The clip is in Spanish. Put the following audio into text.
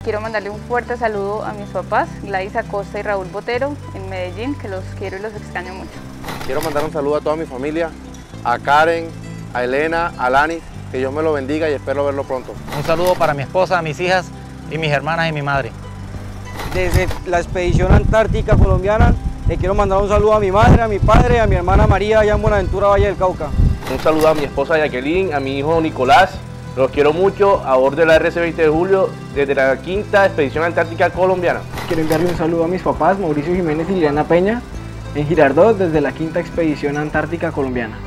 Quiero mandarle un fuerte saludo a mis papás, Gladys Acosta y Raúl Botero, en Medellín, que los quiero y los extraño mucho. Quiero mandar un saludo a toda mi familia, a Karen, a Elena, a Lanis, que Dios me lo bendiga y espero verlo pronto. Un saludo para mi esposa, mis hijas y mis hermanas y mi madre. Desde la expedición antártica colombiana, le quiero mandar un saludo a mi madre, a mi padre, a mi hermana María, allá en Buenaventura, Valle del Cauca. Un saludo a mi esposa Jacqueline, a mi hijo Nicolás. Los quiero mucho a bordo de la RC 20 de julio desde la 5ª Expedición Antártica Colombiana. Quiero enviarle un saludo a mis papás, Mauricio Jiménez y Liliana Peña, en Girardot desde la 5ª Expedición Antártica Colombiana.